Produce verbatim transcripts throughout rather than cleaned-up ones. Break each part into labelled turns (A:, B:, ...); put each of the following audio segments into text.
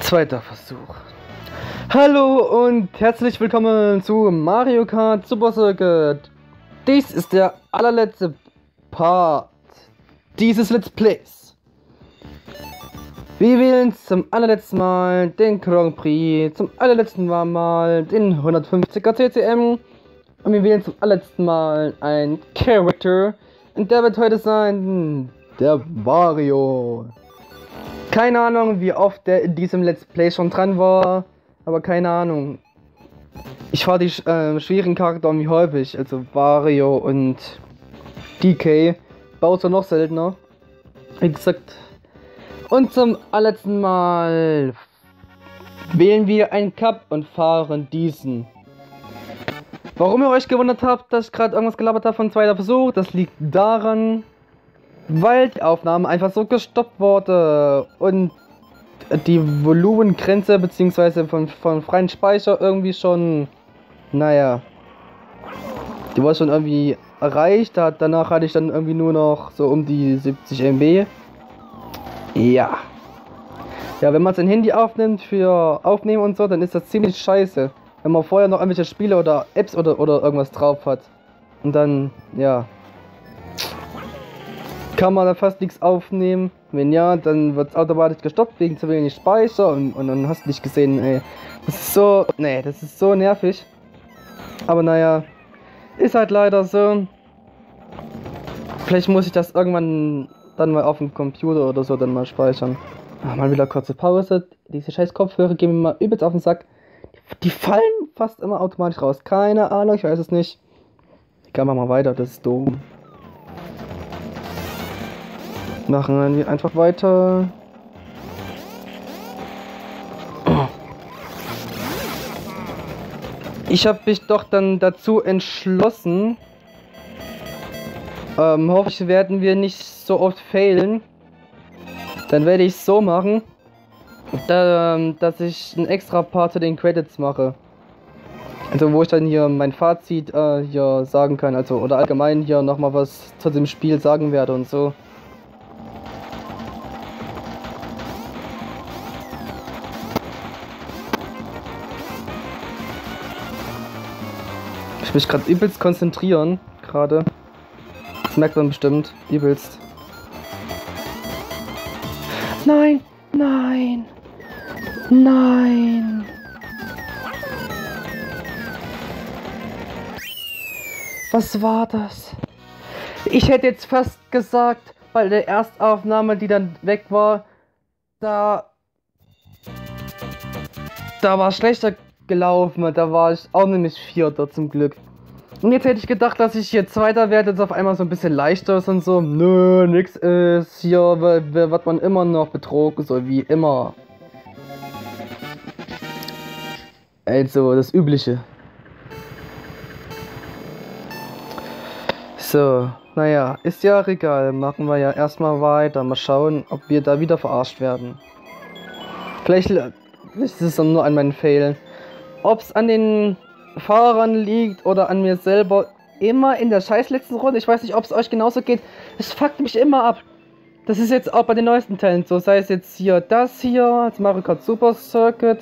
A: Zweiter Versuch. Hallo und herzlich willkommen zu Mario Kart Super Circuit. Dies ist der allerletzte Part dieses Let's Plays. Wir wählen zum allerletzten Mal den Grand Prix, zum allerletzten Mal den hundertfünfziger C C M und wir wählen zum allerletzten Mal ein Character und der wird heute sein der Wario. Keine Ahnung, wie oft der in diesem Let's Play schon dran war, aber keine Ahnung. Ich fahre die äh, schwierigen Charaktere wie häufig, also Wario und D K. Bowser noch seltener. Wie gesagt. Und zum allerletzten Mal wählen wir einen Cup und fahren diesen. Warum ihr euch gewundert habt, dass ich gerade irgendwas gelabert habe von zweiter Versuch, das liegt daran, weil die Aufnahme einfach so gestoppt wurde und die Volumengrenze bzw. von, von freien Speicher irgendwie schon, naja, die war schon irgendwie erreicht. Danach hatte ich dann irgendwie nur noch so um die siebzig Megabyte. Ja. Ja, wenn man sein Handy aufnimmt für Aufnehmen und so, dann ist das ziemlich scheiße. Wenn man vorher noch irgendwelche Spiele oder Apps oder, oder irgendwas drauf hat. Und dann, ja, kann man da fast nichts aufnehmen. Wenn ja, dann wird es automatisch gestoppt wegen zu wenig Speicher und, und dann hast du nicht gesehen, ey. Das ist so, nee, das ist so nervig. Aber naja, ist halt leider so. Vielleicht muss ich das irgendwann dann mal auf dem Computer oder so dann mal speichern. Ach, mal wieder kurze Pause. Diese scheiß Kopfhörer gehen mir mal übelst auf den Sack. Die fallen fast immer automatisch raus. Keine Ahnung, ich weiß es nicht. Ich kann mal weiter, das ist dumm. Machen wir einfach weiter. Ich habe mich doch dann dazu entschlossen. Ähm, hoffentlich werden wir nicht so oft failen. Dann werde ich es so machen, da, dass ich einen extra Part zu den Credits mache. Also wo ich dann hier mein Fazit äh, hier sagen kann, also oder allgemein hier nochmal was zu dem Spiel sagen werde und so. Ich mich gerade übelst konzentrieren, gerade. Das merkt man bestimmt, übelst. Nein, nein, nein. Was war das? Ich hätte jetzt fast gesagt, bei der Erstaufnahme, die dann weg war, da, da war schlechter gelaufen, da war ich auch nämlich Vierter zum Glück. Und jetzt hätte ich gedacht, dass ich hier Zweiter werde, jetzt auf einmal so ein bisschen leichter ist und so. Nö, nix ist. Hier wird man immer noch betrogen, so wie immer. Also, das Übliche. So, naja, ist ja egal. Machen wir ja erstmal weiter. Mal schauen, ob wir da wieder verarscht werden. Vielleicht ist es nur an meinen Fehlen. Ob es an den Fahrern liegt oder an mir selber, immer in der scheiß letzten Runde. Ich weiß nicht, ob es euch genauso geht. Es fuckt mich immer ab. Das ist jetzt auch bei den neuesten Teilen so. Sei es jetzt hier das hier, das Mario Kart Super Circuit.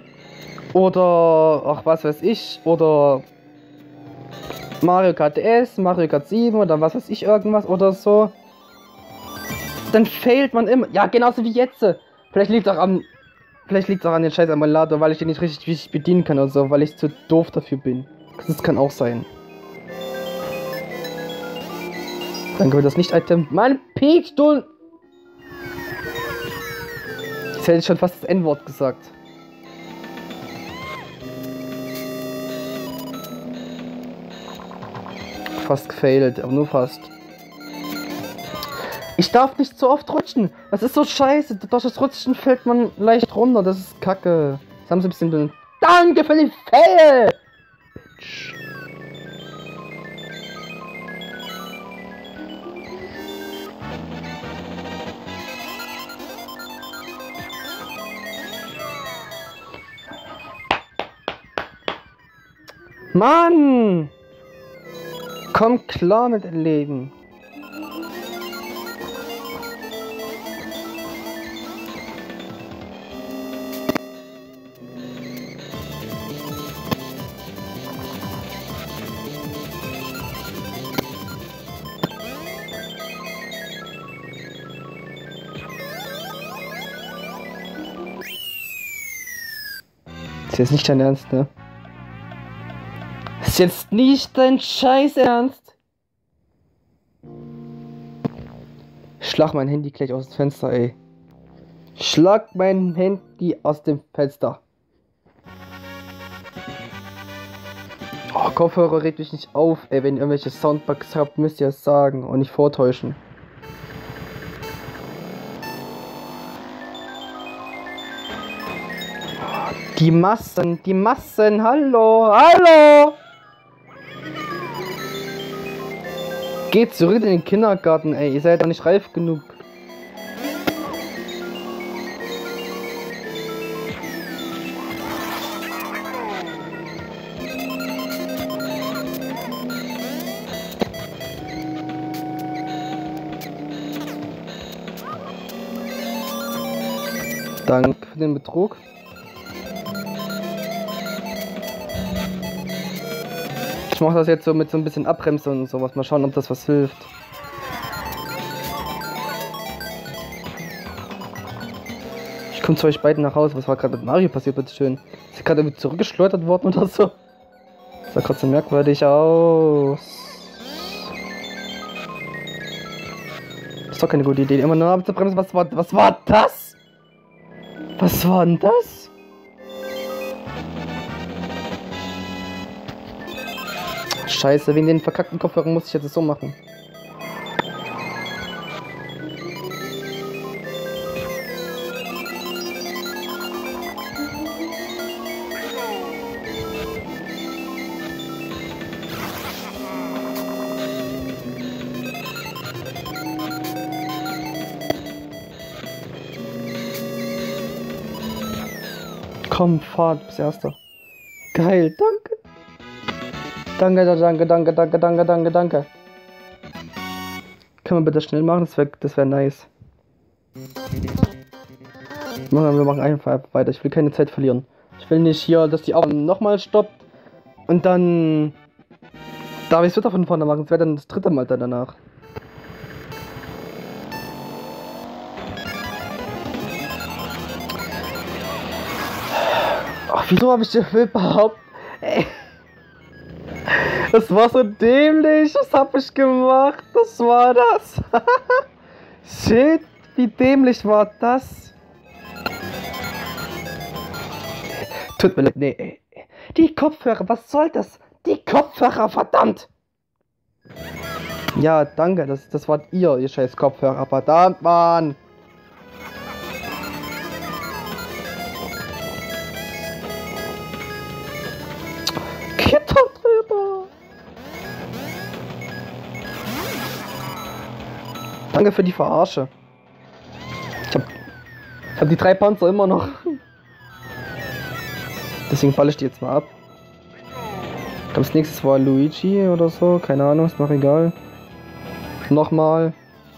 A: Oder, ach was weiß ich. Oder Mario Kart D S, Mario Kart sieben oder was weiß ich irgendwas oder so. Dann failt man immer. Ja, genauso wie jetzt. Vielleicht liegt es auch am... Vielleicht liegt es auch an den scheiß Emulator, weil ich den nicht richtig, richtig bedienen kann oder so, weil ich zu doof dafür bin. Das kann auch sein. Danke für das Nicht-Item. Mann, Peach, du... Jetzt hätte ich schon fast das N-Wort gesagt. Fast gefailt, aber nur fast. Ich darf nicht so oft rutschen. Das ist so scheiße. Durch das Rutschen fällt man leicht runter. Das ist kacke. Das haben sie ein bisschen... Danke für den Fail! Bitch. Mann! Komm klar mit dem Leben. jetzt nicht dein Ernst, ne? Ist jetzt nicht dein Scheiß Ernst? Schlag mein Handy gleich aus dem Fenster, ey. Schlag mein Handy aus dem Fenster. Oh, Kopfhörer regt mich nicht auf, ey. Wenn ihr irgendwelche Soundbugs habt, müsst ihr es sagen und nicht vortäuschen. Die Massen, die Massen, hallo, hallo! Geht zurück in den Kindergarten, ey, ihr seid doch nicht reif genug. Danke für den Betrug. Ich mache das jetzt so mit so ein bisschen Abbremsen und sowas. Mal schauen, ob das was hilft. Ich komme zu euch beiden nach Hause. Was war gerade mit Mario passiert, bitte schön? Ist er gerade irgendwie zurückgeschleudert worden oder so? Das sah gerade so merkwürdig aus. Das ist doch keine gute Idee. Immer nur abzubremsen. Was war, was war das? Was war denn das? Scheiße, wegen den verkackten Kopfhörern muss ich jetzt so machen. Komm, fahr, du bist Erster. Geil, danke. Danke, danke, danke, danke, danke, danke, danke. Können wir bitte schnell machen? Das wäre das wär nice. Wir machen einfach weiter. Ich will keine Zeit verlieren. Ich will nicht hier, dass die Aufnahme nochmal stoppt. Und dann darf ich es wieder von vorne machen. Das wäre dann das dritte Mal dann danach. Ach, wieso habe ich überhaupt... Ey. Das war so dämlich. Was hab ich gemacht? Das war das. Shit, wie dämlich war das? Tut mir leid, nee. Die Kopfhörer, was soll das? Die Kopfhörer, verdammt! Ja, danke, das, das wart ihr, ihr scheiß Kopfhörer, verdammt, Mann! Geht doch drüber! Danke für die Verarsche. Ich hab, ich hab die drei Panzer immer noch. Deswegen falle ich die jetzt mal ab. Ich glaube, das nächste war Luigi oder so. Keine Ahnung, ist noch egal. Nochmal.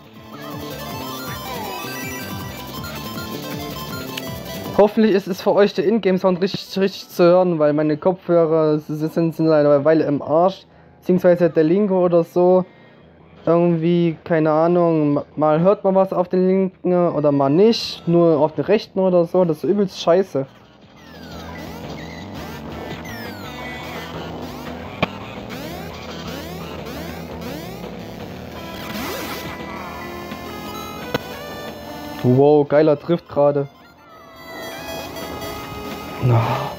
A: Hoffentlich ist es für euch der Ingame-Sound richtig, richtig zu hören, weil meine Kopfhörer sind, sind eine Weile im Arsch. Beziehungsweise der linke oder so. Irgendwie, keine Ahnung, mal hört man was auf den linken oder mal nicht. Nur auf den rechten oder so. Das ist übelst scheiße. Wow, geiler Drift gerade. No.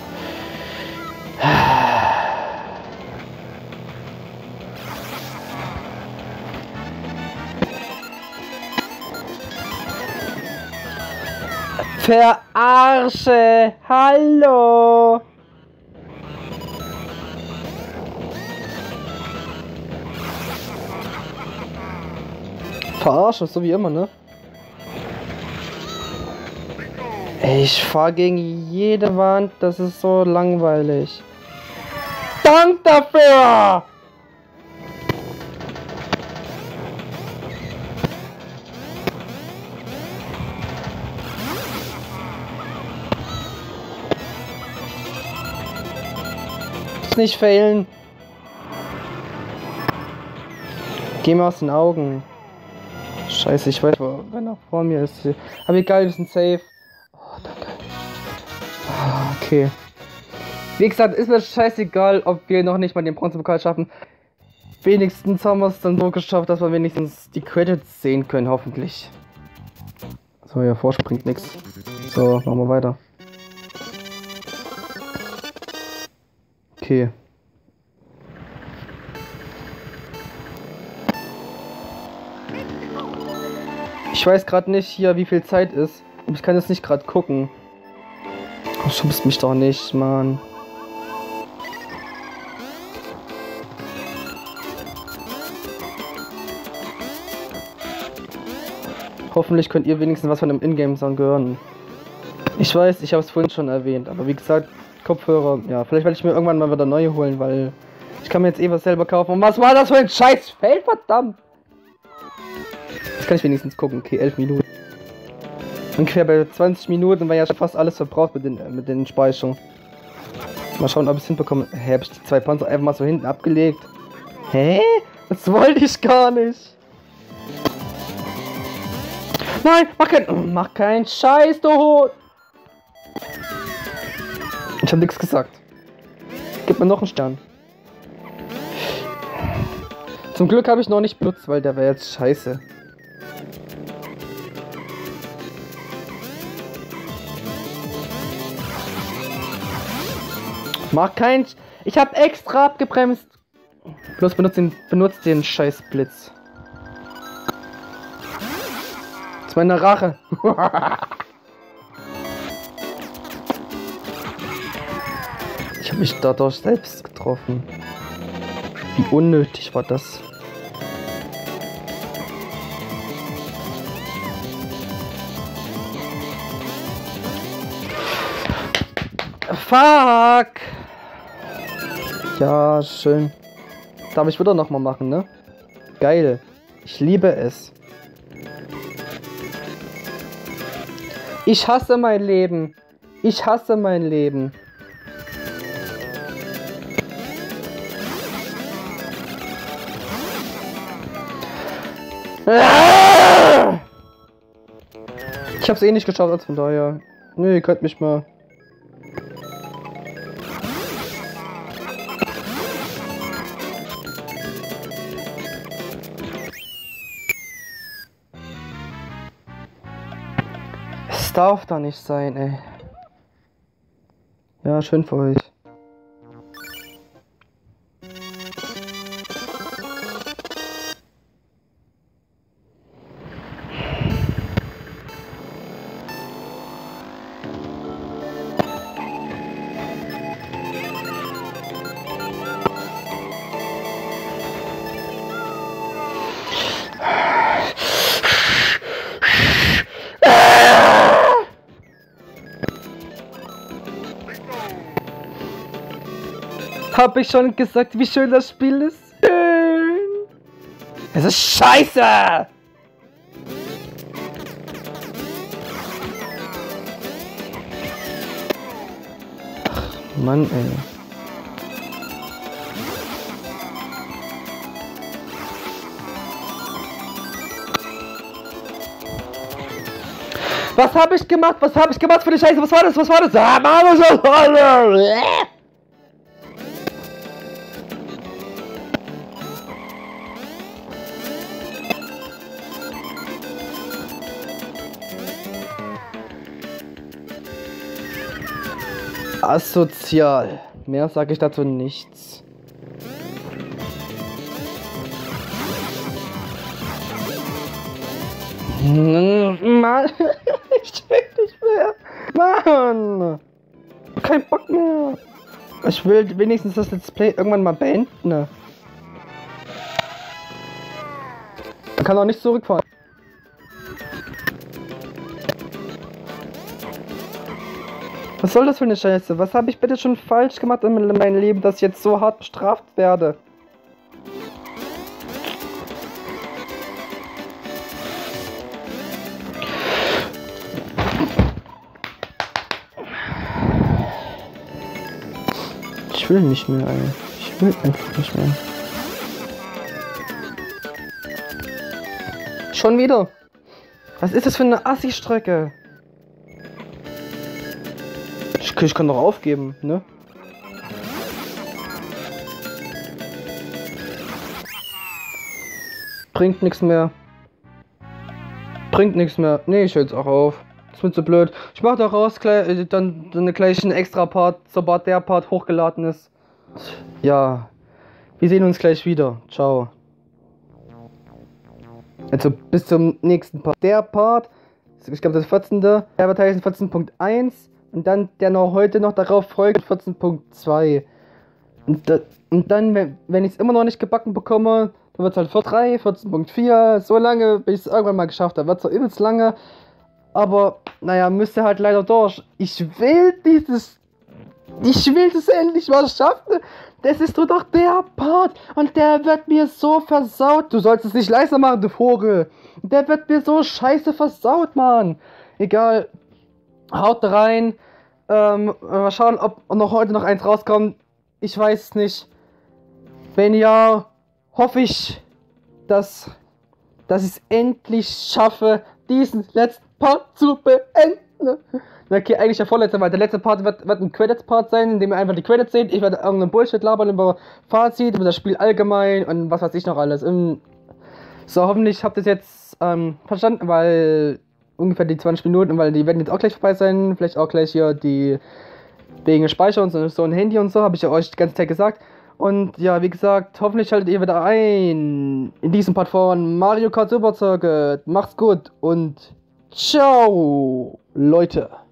A: Verarsche! Hallo! Verarsche, so wie immer, ne? Ich fahr gegen jede Wand, das ist so langweilig. Dank dafür! Nicht failen. Geh mal aus den Augen. Scheiße, ich weiß, wo einer vor mir ist. Aber egal, wir sind safe. Oh, danke. Ah, okay. Wie gesagt, ist mir scheißegal, ob wir noch nicht mal den Bronzepokal schaffen. Wenigstens haben wir es dann so geschafft, dass wir wenigstens die Credits sehen können, hoffentlich. So, ja, vorspringt nichts. So, machen wir weiter. Okay. Ich weiß gerade nicht hier, wie viel Zeit ist. Ich kann jetzt nicht gerade gucken. Oh, schubst mich doch nicht, Mann. Hoffentlich könnt ihr wenigstens was von dem Ingame-Sound hören. Ich weiß, ich habe es vorhin schon erwähnt, aber wie gesagt, Kopfhörer, ja, vielleicht werde ich mir irgendwann mal wieder neue holen, weil ich kann mir jetzt eh was selber kaufen. Und was war das für ein scheiß Feld, verdammt! Jetzt kann ich wenigstens gucken, okay, elf Minuten. Ungefähr bei zwanzig Minuten war ja schon fast alles verbraucht mit den, äh, mit den Speicherungen. Mal schauen, ob ich es hinbekomme. Hä, hab ich die zwei Panzer einfach mal so hinten abgelegt? Hä? Das wollte ich gar nicht. Nein, mach kein, mach keinen Scheiß, du Hund. Ich hab nichts gesagt. Gib mir noch einen Stern. Zum Glück habe ich noch nicht benutzt, weil der wäre jetzt scheiße. Mach keinen. Ich habe extra abgebremst. Bloß benutzt den, benutzt den scheiß Blitz. Das ist meine Rache. Ich habe mich dadurch selbst getroffen. Wie unnötig war das? Fuck! Ja, schön. Darf ich wieder nochmal machen, ne? Geil. Ich liebe es. Ich hasse mein Leben. Ich hasse mein Leben. Ich hab's eh nicht geschafft, als von daher. Nö, ihr könnt mich mal. Es darf da nicht sein, ey. Ja, schön für euch. Hab ich schon gesagt, wie schön das Spiel ist? Schön. Es ist scheiße! Ach, Mann, ey. Was hab ich gemacht? Was hab ich gemacht für eine Scheiße? Was war das? Was war das? Ah, Mann, was war das? Asozial. Mehr sage ich dazu nichts. Mann, ich will nicht mehr. Mann, kein Bock mehr. Ich will wenigstens das Let's Play irgendwann mal beenden. Man kann auch nicht zurückfahren. Was soll das für eine Scheiße? Was habe ich bitte schon falsch gemacht in meinem Leben, dass ich jetzt so hart bestraft werde? Ich will nicht mehr, ey. Ich will einfach nicht mehr. Schon wieder? Was ist das für eine Assi-Strecke? Ich, ich kann doch aufgeben, ne? Bringt nichts mehr. Bringt nichts mehr. Nee, ich höre jetzt auch auf. Das wird so blöd. Ich mach doch raus, dann, dann gleich ein extra Part, sobald der Part hochgeladen ist. Ja. Wir sehen uns gleich wieder. Ciao. Also bis zum nächsten Part. Der Part, ich glaube das vierzehnte. Advertising vierzehn Punkt eins und dann der noch heute noch darauf folgt vierzehn Punkt zwei. Und, da, und dann, wenn, wenn ich es immer noch nicht gebacken bekomme, dann wird es halt für drei, vierzehn Punkt vier, so lange, bis ich es irgendwann mal geschafft habe. Wird zwar übelst lange, aber naja, müsste halt leider durch. Ich will dieses, ich will das endlich mal schaffen. Das ist doch der Part und der wird mir so versaut. Du sollst es nicht leiser machen, du Vogel. Der wird mir so scheiße versaut, Mann. Egal, haut rein. Ähm, mal schauen, ob noch heute noch eins rauskommt. Ich weiß es nicht. Wenn ja, hoffe ich, dass, dass ich es endlich schaffe, diesen letzten Part zu beenden. Okay, eigentlich der vorletzte, weil der letzte Part wird, wird ein Credits-Part sein, in dem ihr einfach die Credits seht. Ich werde irgendeinen Bullshit labern über Fazit, über das Spiel allgemein und was weiß ich noch alles. Und so, hoffentlich habt ihr es jetzt ähm, verstanden, weil ungefähr die zwanzig Minuten, weil die werden jetzt auch gleich vorbei sein. Vielleicht auch gleich hier die wegen Speicher und so, so ein Handy und so, habe ich ja euch die ganze Zeit gesagt. Und ja, wie gesagt, hoffentlich schaltet ihr wieder ein in diesem Part von Mario Kart Super Circuit. Macht's gut und ciao, Leute.